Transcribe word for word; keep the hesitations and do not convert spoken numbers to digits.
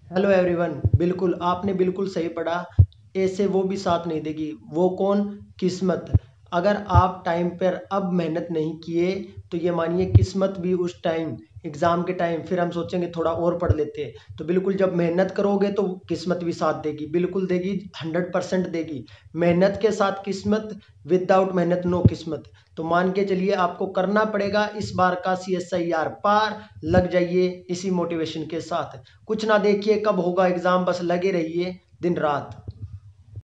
Hello everyone, बिल्कुल आपने बिल्कुल सही पढ़ा। ऐसे वो भी साथ नहीं देगी, वो कौन? किस्मत। अगर आप टाइम पर अब मेहनत नहीं किए तो ये मानिए किस्मत भी उस टाइम, एग्ज़ाम के टाइम फिर हम सोचेंगे थोड़ा और पढ़ लेते। तो बिल्कुल जब मेहनत करोगे तो किस्मत भी साथ देगी, बिल्कुल देगी, हंड्रेड परसेंट देगी। मेहनत के साथ किस्मत, विदाउट मेहनत नो किस्मत। तो मान के चलिए आपको करना पड़ेगा इस बार का सी एस आई आर पार। लग जाइए इसी मोटिवेशन के साथ। कुछ ना देखिए कब होगा एग्ज़ाम, बस लगे रहिए दिन रात।